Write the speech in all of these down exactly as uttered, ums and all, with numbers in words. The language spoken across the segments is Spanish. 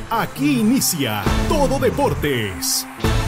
Aquí inicia Todo Deportes.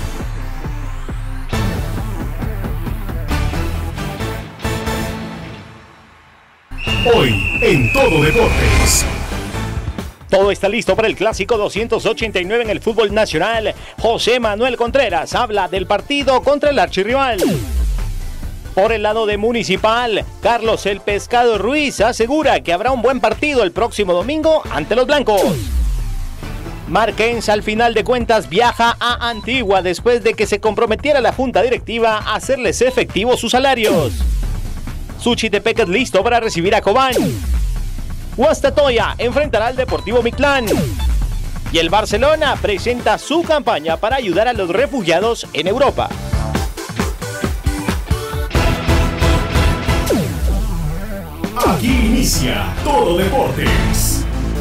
Hoy en Todo Deportes. Todo está listo para el clásico doscientos ochenta y nueve en el fútbol nacional. José Manuel Contreras habla del partido contra el archirrival. Por el lado de Municipal, Carlos El Pescado Ruiz asegura que habrá un buen partido el próximo domingo ante los blancos. Marquense al final de cuentas viaja a Antigua después de que se comprometiera la junta directiva a hacerles efectivos sus salarios. Suchitepeques listo para recibir a Cobán. Guastatoya enfrentará al Deportivo Mictlán. Y el Barcelona presenta su campaña para ayudar a los refugiados en Europa. Aquí inicia Todo Deportes.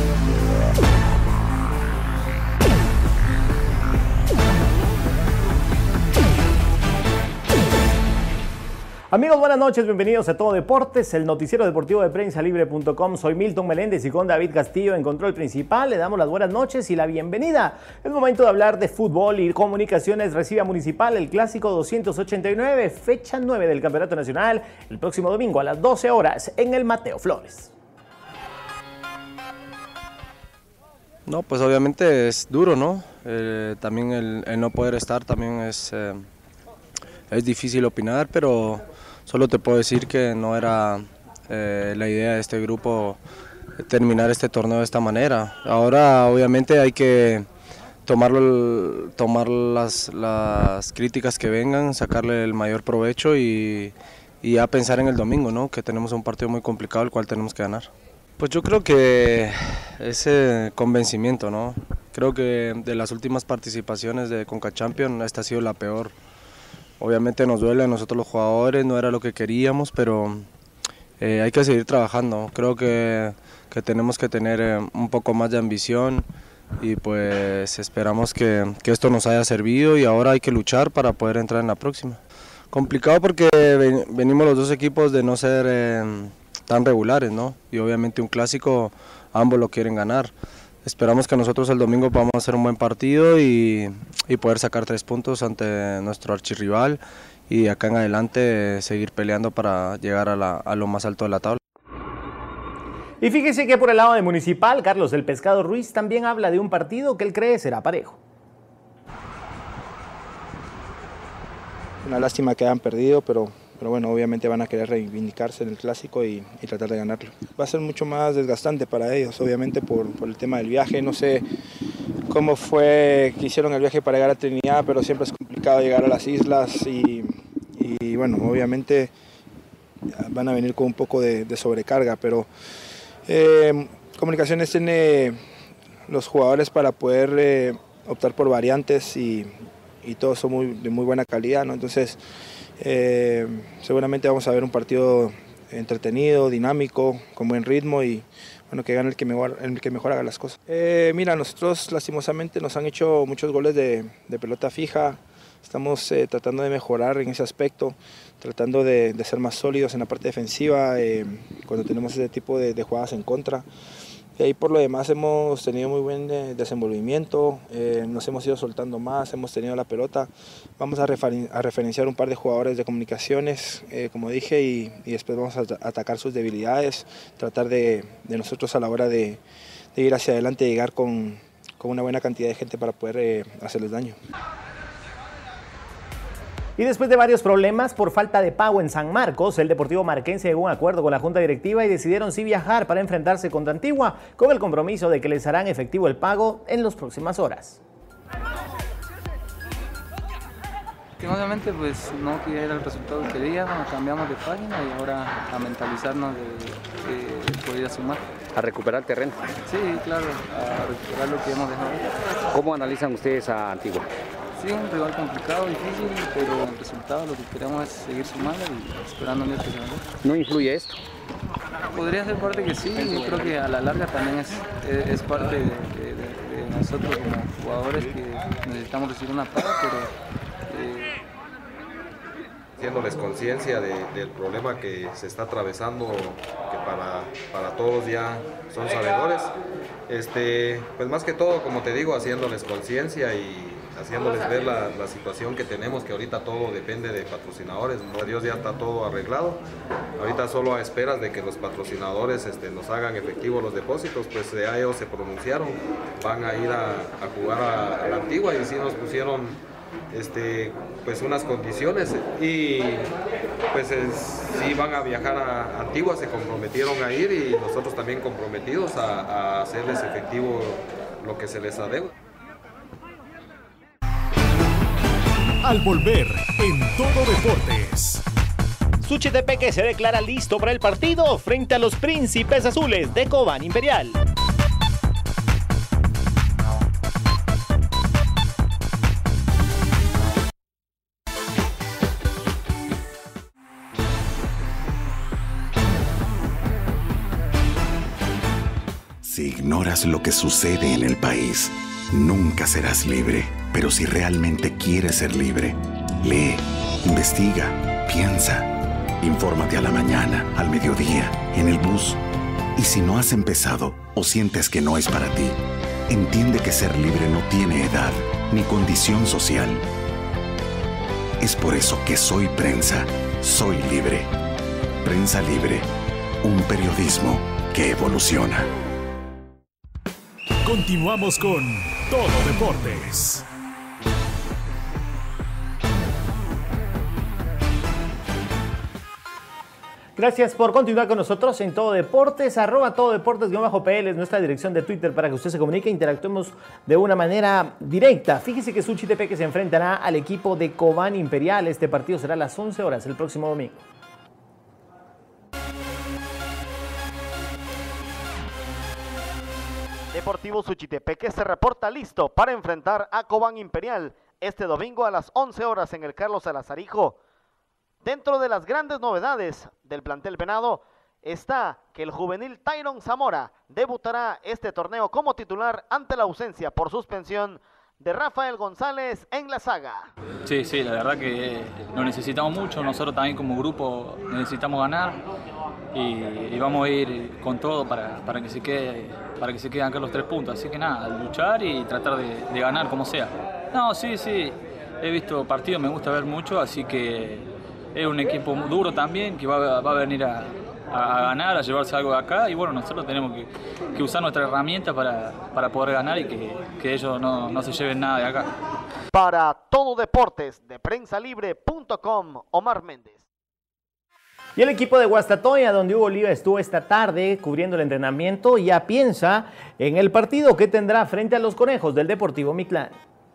Amigos, buenas noches, bienvenidos a Todo Deportes, el noticiero deportivo de prensa libre punto com. Soy Milton Meléndez y con David Castillo en control principal le damos las buenas noches y la bienvenida. Es momento de hablar de fútbol y comunicaciones. Recibe a Municipal el clásico doscientos ochenta y nueve, fecha nueve del Campeonato Nacional, el próximo domingo a las doce horas en el Mateo Flores. No, pues obviamente es duro, ¿no? Eh, también el, el no poder estar también es, eh, es difícil opinar, pero solo te puedo decir que no era eh, la idea de este grupo terminar este torneo de esta manera. Ahora obviamente hay que tomarlo, tomar las, las críticas que vengan, sacarle el mayor provecho y, y a pensar en el domingo, ¿no? Que tenemos un partido muy complicado el cual tenemos que ganar. Pues yo creo que ese convencimiento, ¿no? Creo que de las últimas participaciones de Conca Champions esta ha sido la peor. Obviamente nos duele a nosotros los jugadores, no era lo que queríamos, pero eh, hay que seguir trabajando. Creo que, que tenemos que tener eh, un poco más de ambición y pues esperamos que, que esto nos haya servido y ahora hay que luchar para poder entrar en la próxima. Complicado porque ven, venimos los dos equipos de no ser eh, tan regulares, ¿no? Y obviamente un clásico ambos lo quieren ganar. Esperamos que nosotros el domingo podamos hacer un buen partido y, y poder sacar tres puntos ante nuestro archirrival y de acá en adelante seguir peleando para llegar a, la, a lo más alto de la tabla. Y fíjese que por el lado de Municipal, Carlos El Pescado Ruiz también habla de un partido que él cree será parejo. Una lástima que hayan perdido, pero... Pero bueno, obviamente van a querer reivindicarse en el clásico y, y tratar de ganarlo. Va a ser mucho más desgastante para ellos, obviamente por, por el tema del viaje. No sé cómo fue que hicieron el viaje para llegar a Trinidad, pero siempre es complicado llegar a las islas y, y bueno, obviamente van a venir con un poco de, de sobrecarga, pero eh, Comunicaciones tiene los jugadores para poder eh, optar por variantes y, y todos son muy, de muy buena calidad, ¿no? Entonces, Eh, seguramente vamos a ver un partido entretenido, dinámico, con buen ritmo y bueno, que gane el que mejor, el que mejor haga las cosas. Eh, mira, nosotros lastimosamente nos han hecho muchos goles de, de pelota fija, estamos eh, tratando de mejorar en ese aspecto, tratando de, de ser más sólidos en la parte defensiva eh, cuando tenemos ese tipo de, de jugadas en contra. Y ahí por lo demás hemos tenido muy buen desenvolvimiento, eh, nos hemos ido soltando más, hemos tenido la pelota. Vamos a, referen a referenciar un par de jugadores de Comunicaciones, eh, como dije, y, y después vamos a atacar sus debilidades, tratar de, de nosotros a la hora de, de ir hacia adelante, llegar con, con una buena cantidad de gente para poder eh, hacerles daño. Y después de varios problemas por falta de pago en San Marcos, el Deportivo Marquense llegó a un acuerdo con la Junta Directiva y decidieron sí viajar para enfrentarse contra Antigua con el compromiso de que les harán efectivo el pago en las próximas horas. Obviamente pues no que era el resultado que queríamos, cambiamos de página y ahora a mentalizarnos de que podría sumar. ¿A recuperar terreno? Sí, claro, a recuperar lo que hemos dejado. ¿Cómo analizan ustedes a Antigua? Sí, un rival complicado, difícil, pero el resultado lo que queremos es seguir sumando y esperando en Dios que se nos dé. ¿No influye esto? Podría ser parte que sí, yo creo que a la larga también es, es, es parte de, de, de nosotros como jugadores que necesitamos recibir una paga, pero eh, Haciéndoles conciencia de, del problema que se está atravesando, que para, para todos ya son sabedores. Este, pues más que todo, como te digo, haciéndoles conciencia y haciéndoles ver la, la situación que tenemos, que ahorita todo depende de patrocinadores. Por Dios, ya está todo arreglado. Ahorita solo a esperas de que los patrocinadores este, nos hagan efectivos los depósitos, pues ya ellos se pronunciaron, van a ir a, a jugar a, a la Antigua y sí nos pusieron este, pues unas condiciones y pues es, sí van a viajar a Antigua, se comprometieron a ir y nosotros también comprometidos a, a hacerles efectivo lo que se les adeuda. Al volver en Todo Deportes. Suchitepeque se declara listo para el partido frente a los Príncipes Azules de Cobán Imperial. Si ignoras lo que sucede en el país, nunca serás libre. Pero si realmente quieres ser libre, lee, investiga, piensa. Infórmate a la mañana, al mediodía, en el bus. Y si no has empezado o sientes que no es para ti, entiende que ser libre no tiene edad ni condición social. Es por eso que Soy Prensa, soy libre. Prensa Libre, un periodismo que evoluciona. Continuamos con Todo Deportes. Gracias por continuar con nosotros en Todo Deportes, arroba Todo Deportes-P L es nuestra dirección de Twitter para que usted se comunique e interactuemos de una manera directa. Fíjese que Suchitepeque se enfrentará al equipo de Cobán Imperial. Este partido será a las once horas el próximo domingo. Deportivo Suchitepeque se reporta listo para enfrentar a Cobán Imperial este domingo a las once horas en el Carlos Salazarijo. Dentro de las grandes novedades del plantel venado está que el juvenil Tyron Zamora debutará este torneo como titular ante la ausencia por suspensión de Rafael González en la saga. Sí, sí, la verdad que lo necesitamos mucho, nosotros también como grupo necesitamos ganar y, y vamos a ir con todo para, para, que se quede, para que se queden acá los tres puntos, así que nada, luchar y tratar de, de ganar como sea. No, sí, sí, he visto partidos, me gusta ver mucho, así que es un equipo duro también que va, va a venir a, a ganar, a llevarse algo de acá y bueno, nosotros tenemos que, que usar nuestra herramienta para, para poder ganar y que, que ellos no, no se lleven nada de acá. Para Todo Deportes de Prensa Libre punto com, Omar Méndez. Y el equipo de Guastatoya, donde Hugo Oliva estuvo esta tarde cubriendo el entrenamiento, ya piensa en el partido que tendrá frente a los Conejos del Deportivo Mictlán.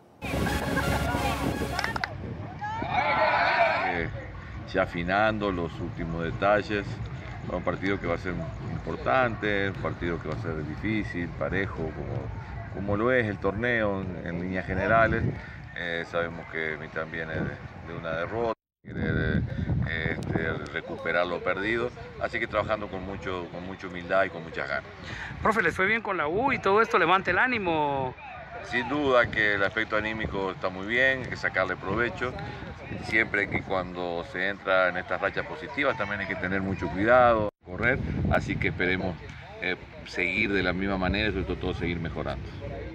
Ya afinando los últimos detalles, un partido que va a ser importante, un partido que va a ser difícil, parejo, como, como lo es el torneo en, en líneas generales. Eh, sabemos que Mictlán viene de, de una derrota, quiere este, recuperar lo perdido, así que trabajando con, mucho, con mucha humildad y con muchas ganas. Profe, ¿les fue bien con la U y todo esto levanta el ánimo? Sin duda que el aspecto anímico está muy bien, hay que sacarle provecho. Siempre que cuando se entra en estas rachas positivas también hay que tener mucho cuidado, correr, así que esperemos eh, seguir de la misma manera y sobre todo seguir mejorando.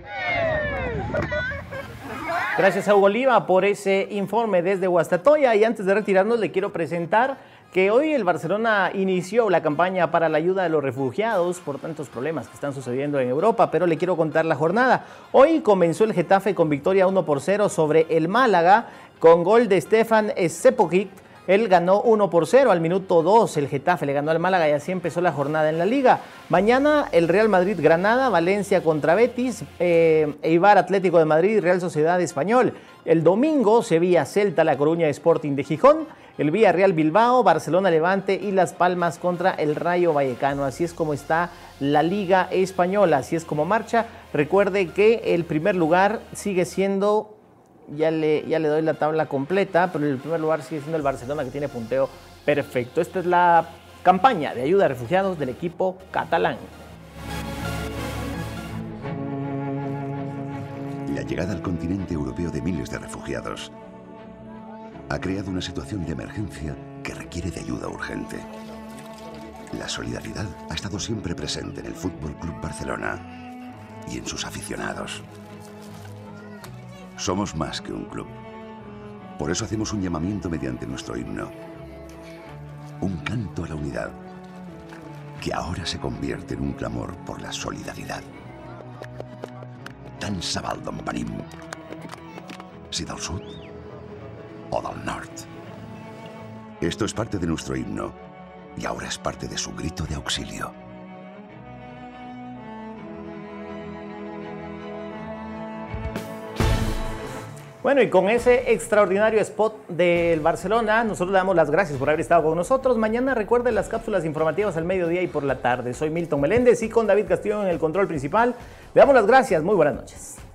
Gracias a Hugo Oliva por ese informe desde Guastatoya y antes de retirarnos le quiero presentar que hoy el Barcelona inició la campaña para la ayuda de los refugiados por tantos problemas que están sucediendo en Europa, pero le quiero contar la jornada. Hoy comenzó el Getafe con victoria uno por cero sobre el Málaga, con gol de Stefan Sepovic. Él ganó uno por cero al minuto dos, el Getafe le ganó al Málaga y así empezó la jornada en la Liga. Mañana el Real Madrid-Granada, Valencia contra Betis, eh, Eibar Atlético de Madrid y Real Sociedad Español. El domingo Sevilla-Celta, La Coruña Sporting de Gijón, el Villarreal Bilbao, Barcelona Levante y Las Palmas contra el Rayo Vallecano. Así es como está la Liga Española, así es como marcha. Recuerde que el primer lugar sigue siendo... Ya le, ya le doy la tabla completa, pero el primer lugar sigue siendo el Barcelona, que tiene punteo perfecto. Esta es la campaña de ayuda a refugiados del equipo catalán. La llegada al continente europeo de miles de refugiados ha creado una situación de emergencia que requiere de ayuda urgente. La solidaridad ha estado siempre presente en el Fútbol Club Barcelona y en sus aficionados. Somos más que un club. Por eso hacemos un llamamiento mediante nuestro himno. Un canto a la unidad, que ahora se convierte en un clamor por la solidaridad. Tant se val d'on venim, si del sud o del norte. Esto es parte de nuestro himno y ahora es parte de su grito de auxilio. Bueno, y con ese extraordinario spot del Barcelona, nosotros le damos las gracias por haber estado con nosotros. Mañana recuerden las cápsulas informativas al mediodía y por la tarde. Soy Milton Meléndez y con David Castillo en el control principal. Le damos las gracias. Muy buenas noches.